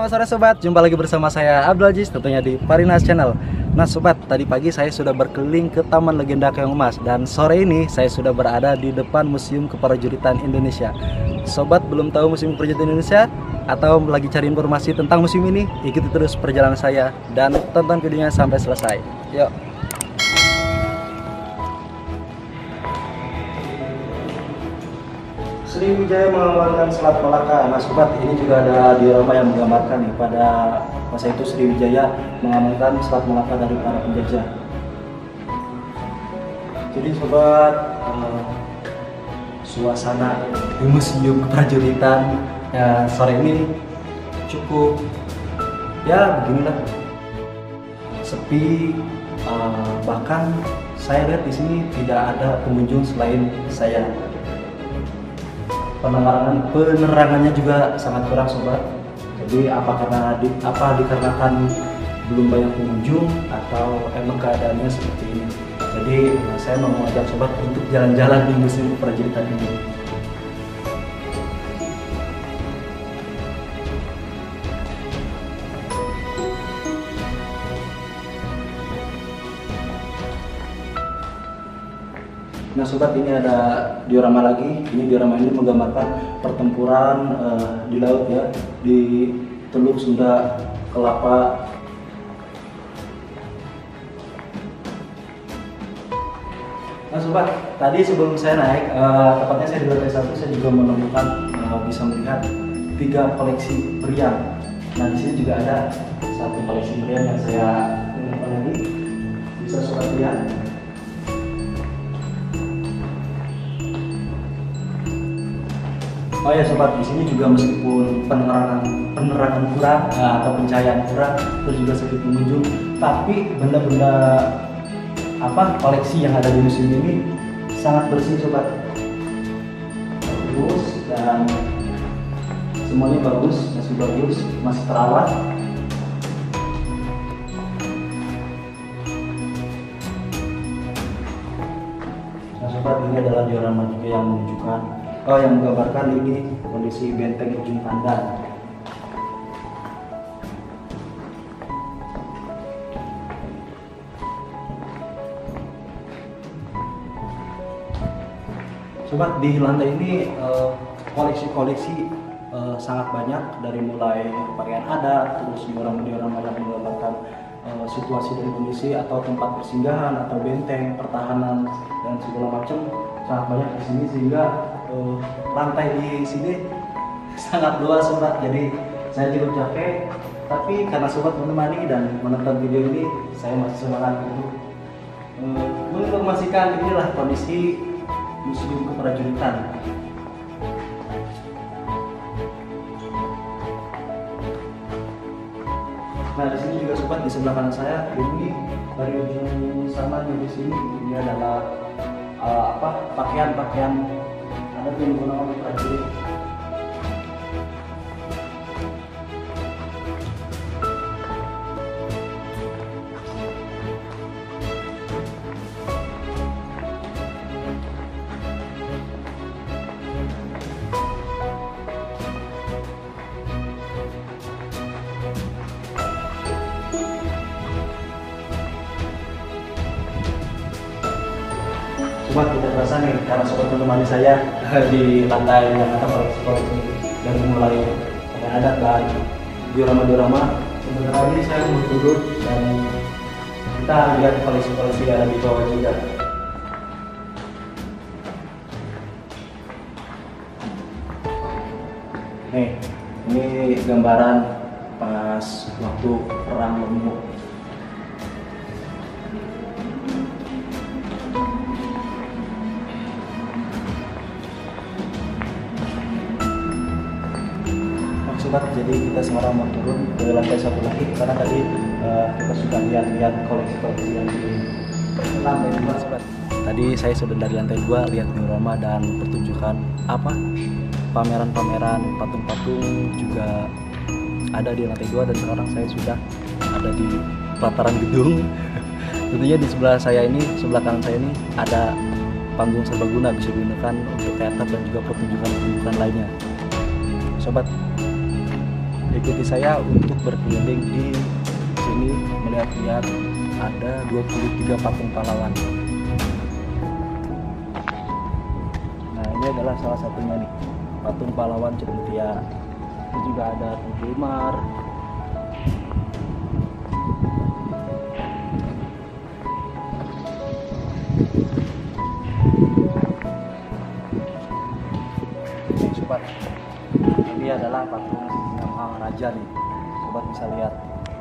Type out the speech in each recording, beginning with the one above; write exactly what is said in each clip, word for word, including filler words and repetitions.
selamat sore sobat. Jumpa lagi bersama saya Abdul Aziz tentunya di Parinas Channel. Nah sobat, tadi pagi saya sudah berkeliling ke Taman Legenda Keong Emas dan sore ini saya sudah berada di depan Museum Keprajuritan Indonesia. Sobat belum tahu Museum Keprajuritan Indonesia atau lagi cari informasi tentang museum ini? Ikuti terus perjalanan saya dan tonton videonya sampai selesai. Yuk. Sriwijaya mengeluarkan Selat Malaka. Nah sobat, ini juga ada diorama yang menggambarkan nih, pada masa itu Sriwijaya mengamankan Selat Malaka dari para penjajah. Jadi sobat, uh, suasana di Museum Keprajuritan ya, sore ini cukup ya beginilah, sepi. Uh, bahkan saya lihat di sini tidak ada pengunjung selain saya. Penerangan penerangannya juga sangat kurang sobat. Jadi apa karena di, apa dikarenakan belum banyak pengunjung atau emang keadaannya seperti ini. Jadi saya mau mengajak sobat untuk jalan-jalan di Museum Keprajuritan ini. Nah sobat, ini ada diorama lagi. Ini diorama ini menggambarkan pertempuran uh, di laut ya, di Teluk Sunda Kelapa. Nah sobat, tadi sebelum saya naik, uh, tepatnya saya di lantai satu, saya juga menemukan uh, bisa melihat tiga koleksi meriam. Nah di sini juga ada satu koleksi meriam yang saya temukan lagi. Bisa sobat lihat. Oh ya sobat, di sini juga meskipun penerangan penerangan kurang uh, atau pencahayaan kurang, terus juga sepi pengunjung, tapi benda-benda apa koleksi yang ada di museum ini sangat bersih sobat, bagus dan semuanya bagus, masih bagus, masih terawat. Nah sobat, ini adalah diorama juga yang menunjukkan Oh, yang menggambarkan ini kondisi benteng Ujung Pandan. Sobat, di lantai ini koleksi-koleksi uh, uh, sangat banyak, dari mulai pakaian adat, terus diorama-diorama yang menggambarkan uh, situasi dan kondisi atau tempat persinggahan atau benteng, pertahanan dan segala macam sangat banyak di sini, sehingga Uh, lantai di sini sangat luas sobat. Jadi saya cukup capek, tapi karena sobat menemani dan menonton video ini, saya masih semangat untuk uh, menginformasikan inilah kondisi Museum Keprajuritan. Nah di sini juga sobat, di sebelah kanan saya ini dari ujung sana di sini ini adalah uh, apa pakaian-pakaian ada yang menggunakan prajurit. Sobat, tidak terasa nih karena sobat menemani saya di lantai yang ada koleksi-koleksi dari mulai pakaian adat dan diorama-diorama. Sebentar lagi saya mau turun dan kita lihat koleksi-koleksi yang ada di bawah juga. Nih, ini gambaran pas waktu perang Lemuk. Sobat, jadi kita sekarang mau turun ke lantai satu lagi karena tadi uh, kita sudah lihat-lihat koleksi-koleksi yang di lantai dua sobat. Tadi saya sudah dari lantai dua lihat diorama dan pertunjukan apa pameran-pameran patung-patung juga ada di lantai dua, dan sekarang saya sudah ada di pelataran gedung. Tentunya di sebelah saya ini, sebelah kanan saya ini ada panggung serbaguna, bisa digunakan untuk teater dan juga pertunjukan-pertunjukan lainnya. Sobat, ikuti saya untuk berkeliling di sini melihat-lihat ada dua puluh tiga patung pahlawan. Nah, ini adalah salah satunya nih, patung pahlawan Cibuntia. Ini juga ada Tugu Umar. Nih, sobat, ini adalah patung nama raja nih, sobat bisa lihat.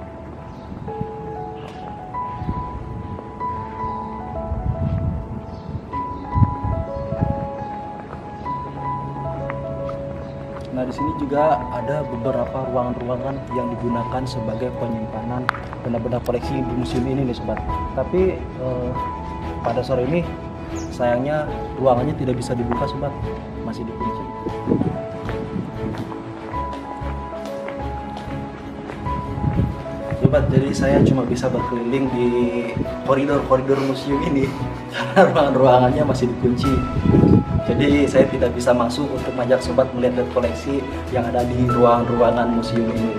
Nah, di sini juga ada beberapa ruangan-ruangan yang digunakan sebagai penyimpanan benda-benda koleksi di museum ini nih sobat. Tapi eh, pada sore ini sayangnya ruangannya tidak bisa dibuka sobat, masih dikunci. Sobat, jadi saya cuma bisa berkeliling di koridor-koridor museum ini karena ruangan-ruangannya masih dikunci. Jadi saya tidak bisa masuk untuk mengajak sobat melihat koleksi yang ada di ruang-ruangan museum ini.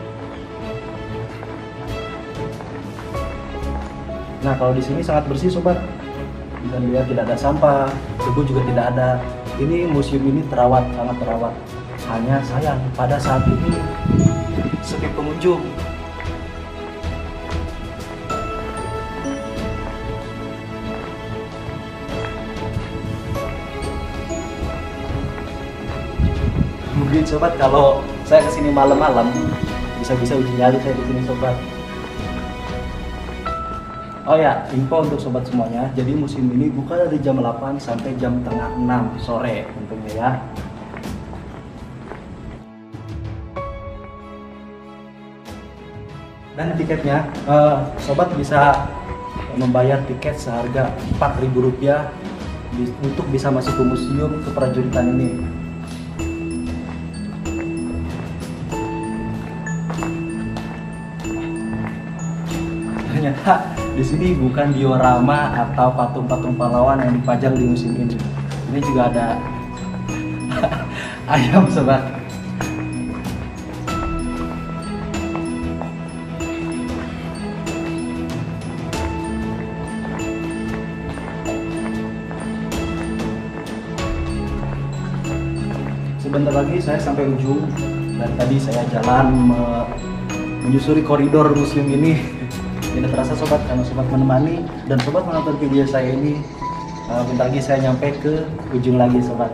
Nah, kalau di sini sangat bersih sobat. Bisa dilihat tidak ada sampah, debu juga tidak ada. Ini museum ini terawat, sangat terawat. Hanya sayang pada saat ini sepi pengunjung. Mungkin sobat kalau saya kesini malam-malam bisa-bisa uji nyali saya di sini sobat. Oh ya, info untuk sobat semuanya. Jadi museum ini buka dari jam delapan sampai jam tengah enam sore tentunya ya. Dan tiketnya, eh, sobat bisa membayar tiket seharga empat ribu rupiah untuk bisa masuk ke museum keprajuritan ini. Ternyata di sini bukan diorama atau patung-patung pahlawan yang dipajang di museum ini. Ini juga ada ayam sobat. Sebentar lagi saya sampai ujung. Dan tadi saya jalan menyusuri koridor museum ini. Tidak terasa sobat, karena sobat menemani dan sobat menonton video saya ini. Uh, bentar lagi saya nyampe ke ujung lagi sobat.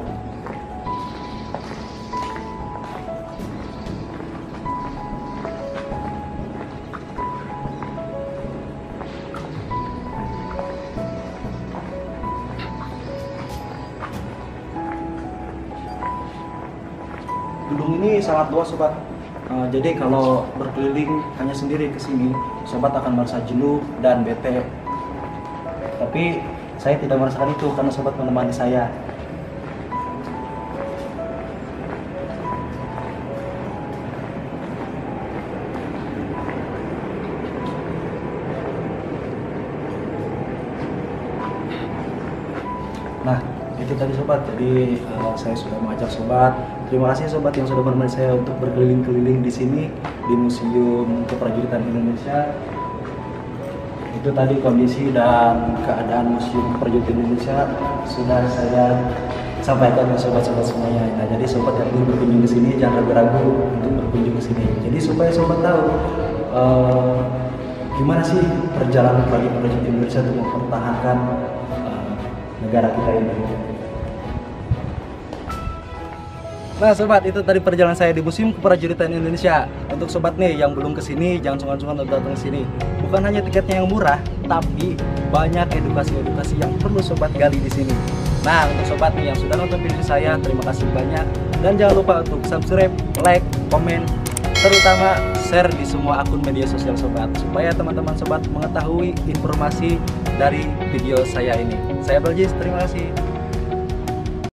Gedung ini sangat luas sobat. Uh, jadi kalau berkeliling hanya sendiri ke sini, sobat akan merasa jenuh dan bete. Tapi saya tidak merasakan itu karena sobat menemani saya. Nah, itu tadi sobat. Jadi uh, saya sudah mengajak sobat. Terima kasih sobat yang sudah menemani saya untuk berkeliling-keliling di sini di Museum Keprajuritan Indonesia. Itu tadi kondisi dan keadaan Museum Keprajuritan Indonesia sudah saya sampaikan ke sobat-sobat semuanya. Nah, jadi sobat yang ingin berkunjung ke sini jangan ragu-ragu untuk berkunjung ke sini. Jadi supaya sobat tahu uh, gimana sih perjalanan prajurit Indonesia untuk mempertahankan uh, negara kita ini. Nah sobat, itu tadi perjalanan saya di Museum Keprajuritan Indonesia. Untuk sobat nih yang belum kesini, jangan sungkan-sungkan untuk datang ke sini. Bukan hanya tiketnya yang murah, tapi banyak edukasi-edukasi yang perlu sobat gali di sini. Nah, untuk sobat nih yang sudah nonton video saya, terima kasih banyak. Dan jangan lupa untuk subscribe, like, komen, terutama share di semua akun media sosial sobat, supaya teman-teman sobat mengetahui informasi dari video saya ini. Saya Baljis, terima kasih.